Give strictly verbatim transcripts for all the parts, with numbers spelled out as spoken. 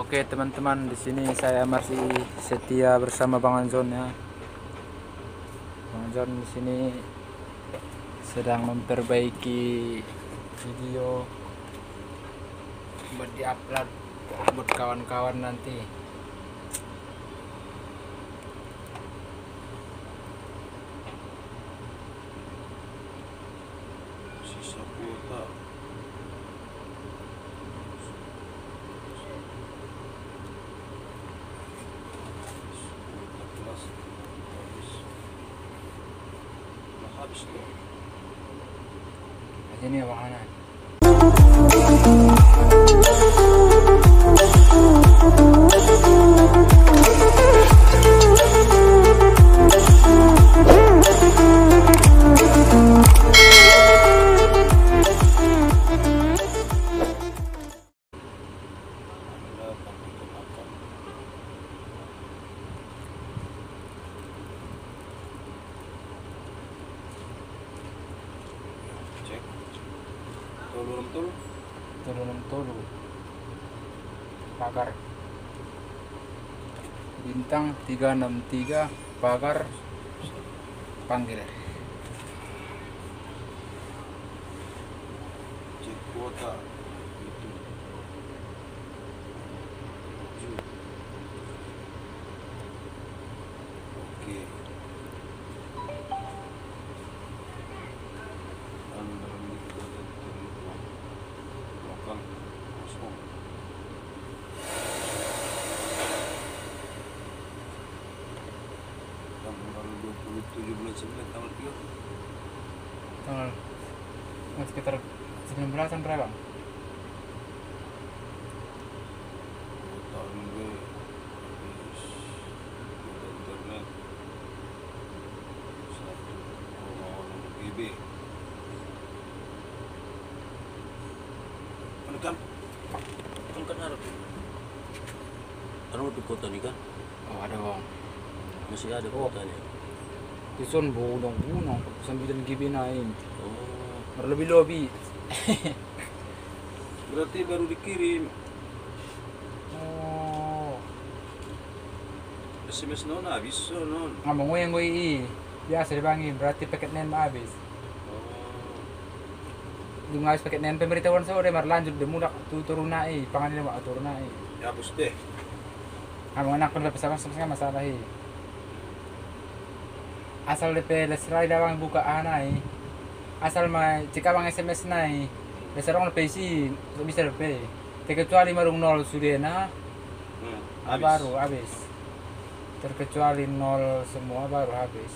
Oke teman-teman, di sini saya masih setia bersama Bang Anzon ya. Bang Anzon di sini sedang memperbaiki video buat diupload buat kawan-kawan nanti. Sisa kuota. Habis tuh. Aja nih Bang Ana. Cek. Tolong tol. Turun tolu pagar bintang tiga enam tiga pagar panggil. Cek kuota. Itu. Tujuh. Oke. Anda lokal kosong. Tanggal dua puluh tujuh bulan sembilan tanggal tiga. Tanggal sekitar sembilan belasan berapa? Tahun gue habis kuota internet satu koma enam G B. Kan kan kan kan harap harap kota nih kan Oh ada Bang. masih ada Oh. kotanya. Ison bunong-bunong sembilan G B naik. Oh, Berlebih-lebih. berarti baru dikirim Oh, S M S non habis so non. ngomong gue yang gue i. Biasa dibangin, berarti paket nen mah habis. Oh, Di ngais paket nen pemberitahuan sore mar lanjut deh mudak tu turun naik, pangan ini mau turun naik. dihapus deh. Ngomong anak pun bersama sama masalah i. Asal D P lesrai dawang buka anai. Asal mah jika bang S M S nai, lesrai orang P C bisa D P. Terkecuali marung nol sudena, Hmm, ah, baru habis. Terkecuali nol semua baru habis.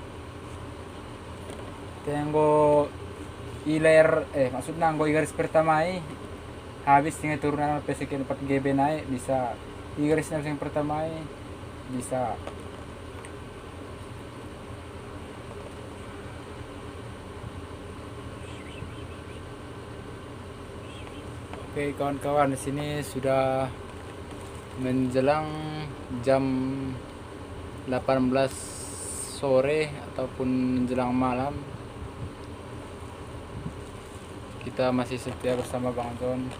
Tenggo iler eh maksudnya nggo garis pertama i habis tinggal turunan P C ke empat G B naik bisa. I garis yang pertama i bisa. Oke kawan-kawan, di sini sudah menjelang jam delapan belas sore ataupun menjelang malam. Kita masih setia bersama Bang Anzon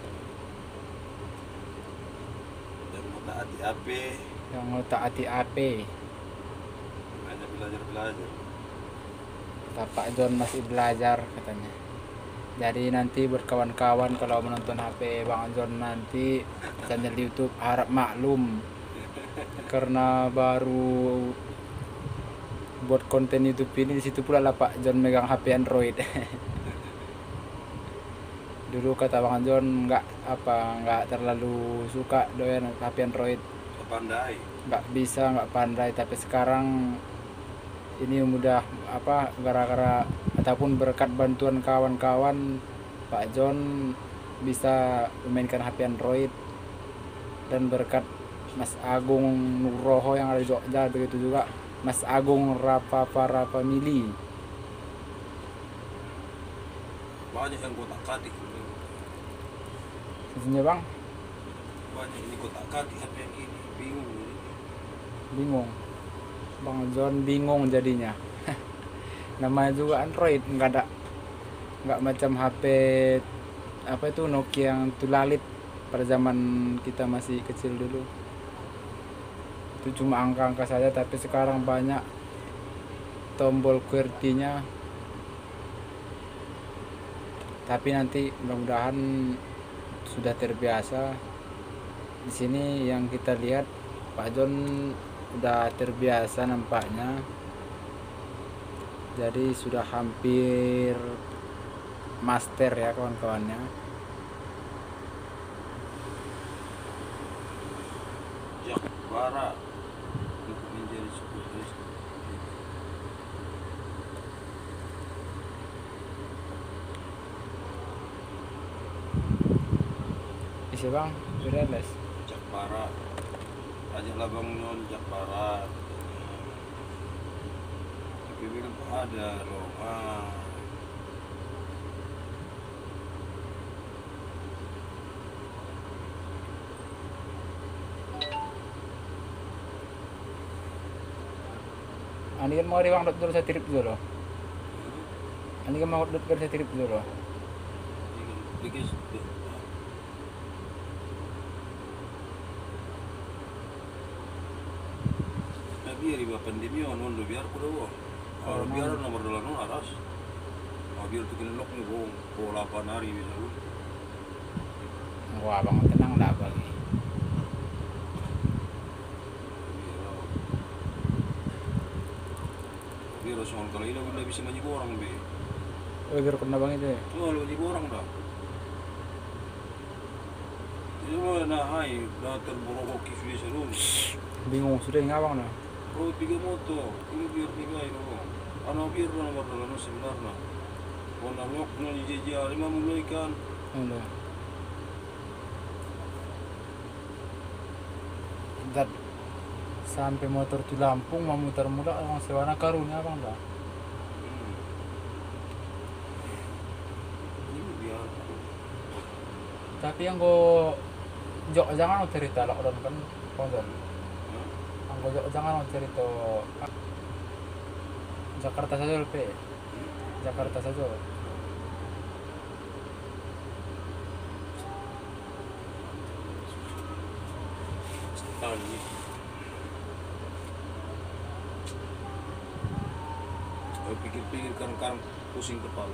Dan mau taati H P, yang mau taati A P. hanya belajar belajar. Kata Pak John masih belajar katanya. Jadi nanti buat kawan-kawan kalau menonton H P Bang Anzon nanti channel YouTube harap maklum karena baru buat konten YouTube ini. Di situ pula lah Pak John megang H P Android. Dulu kata Bang Anzon nggak apa nggak terlalu suka doyan H P Android, So pandai. nggak bisa nggak pandai, tapi sekarang ini mudah apa gara-gara ataupun berkat bantuan kawan-kawan Pak John bisa memainkan H P Android, dan berkat Mas Agung Nugroho yang ada di Jogja, begitu juga Mas Agung Rapapa Family. Banyak yang kotak katik. Sebenarnya Bang Banyak ini kotak katik H P yang ini. Bingung. ini. bingung, Bang John bingung jadinya. Namanya juga Android, nggak ada nggak macam H P apa itu Nokia yang tulalit pada zaman kita masih kecil dulu itu cuma angka-angka saja, tapi sekarang banyak tombol QWERTY-nya. Tapi nanti mudah-mudahan sudah terbiasa. Di sini yang kita lihat Pak John udah terbiasa nampaknya, jadi sudah hampir master ya kawan-kawannya. Jakbara untuk menjadi sebuah listrik. Isi bang, sudah les. Jakbara, ajaklah bang non Jakbara. Tapi bilang ada loh. Ah. Ani kan mau diwang dulu saya tirip dulu. Ani kan mau dulu saya tirip dulu. Because biar iba pandemi on do biar ko do. Kalau biar nomor dolar no aras. Oh biar tu kena lock ni bong ko delapan hari bisa lu. Wah bang tenang lah bagi. Biar soal kalau ini udah bisa banyak orang be. Oh biar kena bang itu. Oh lu banyak orang dah. Itu mana hai dah terborok kisah seru. Bingung sudah ngawang nah. Oh tiga moto, ini biar tiga itu. Ano biar na nomor dolar no sebenarnya. Kona lock no di jejak lima mulai kan. Udah. Dat sampai motor di Lampung mau muter muda orang sewana karunya bang dah. Hmm. Ini biar. Tapi yang go jok jangan cerita lockdown kan kondom. Ang go jangan cerita Jakarta saja L P. Jakarta saja. Tadi. Saya pikir-pikir kan pusing kepala.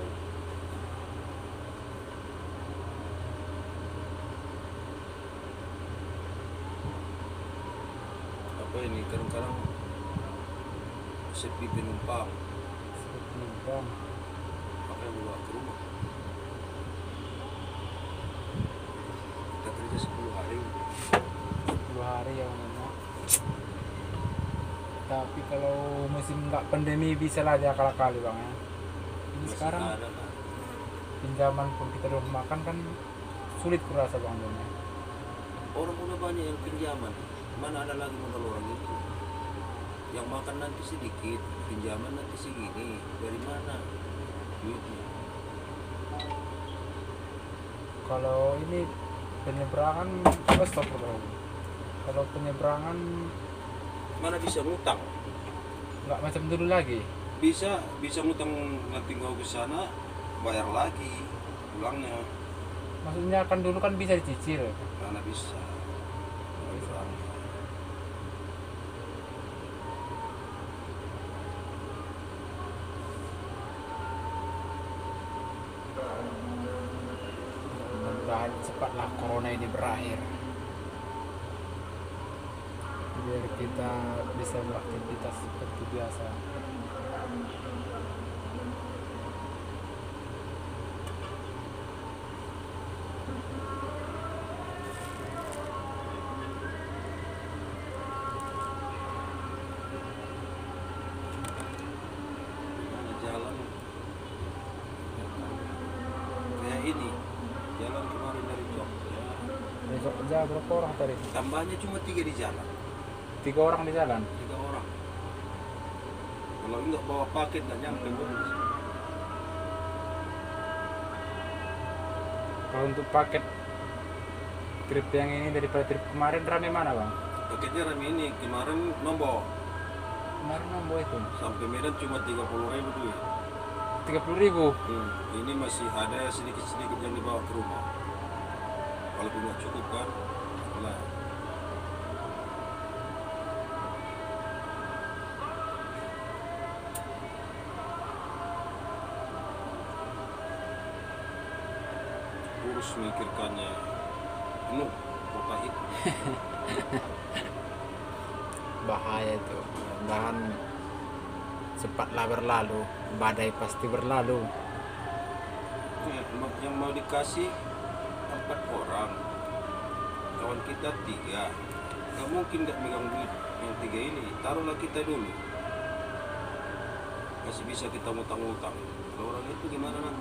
Apa ini kadang-kadang sepi penumpang, Penumpang. makanya bawa ke rumah. Kita kerja sepuluh hari. Dua hari ya memang. Tapi kalau musim nggak pandemi bisa lah dia kali-kali bang ya. Ini Masih sekarang ada kan? pinjaman pun kita udah makan kan sulit kurasa bang Don ya. Orang udah banyak yang pinjaman. Mana ada lagi modal orang itu? Yang makan nanti sedikit, pinjaman nanti segini. Dari mana duitnya? Kalau ini penyeberangan oh stop bro. Kalau penyeberangan Mana bisa ngutang? nggak macam dulu lagi. Bisa bisa ngutang nanti kau ke sana bayar lagi pulangnya. Maksudnya kan dulu kan bisa dicicil. Mana bisa? Mana berang. Mudah-mudahan cepatlah corona ini berakhir. Biar kita bisa beraktivitas seperti biasa. Mana jalan? Kayak ini jalan kemarin dari Jogja. Dari Jogja berapa orang tadi? Tambahnya cuma tiga di jalan. Tiga orang di jalan. Tiga orang. Kalau enggak bawa paket nggak nyampe bonus. Kalau untuk paket trip yang ini daripada trip kemarin rame mana bang? Paketnya rame ini kemarin nombor Kemarin nombo itu sampai Medan cuma tiga puluh ribu duit. tiga puluh ribu. Hmm. Ini masih ada sedikit-sedikit yang dibawa ke rumah. walaupun nggak cukup kan lah. Terus mikirkannya penuh kok pahit. Bahaya itu, dan cepatlah berlalu, badai pasti berlalu. Yang- yang mau dikasih empat orang, kawan kita tiga, nggak mungkin nggak megang duit yang tiga ini. Taruhlah kita dulu, masih bisa kita ngutang-ngutang. Kalau orang itu gimana nanti?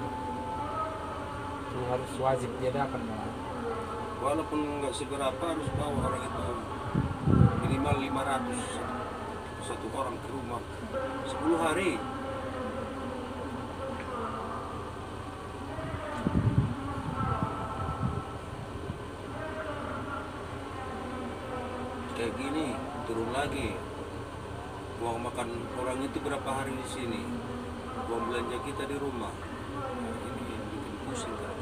Itu harus wajib dia dapat malah. Walaupun nggak seberapa harus bawa orang itu minimal lima ratus satu orang ke rumah sepuluh hari. Kayak gini turun lagi, uang makan orang itu berapa hari di sini, uang belanja kita di rumah. Nah, ini yang bikin pusing kan.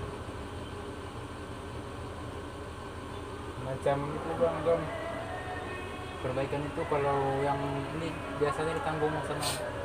Macam itu bang John, perbaikan itu kalau yang ini biasanya ditanggung sama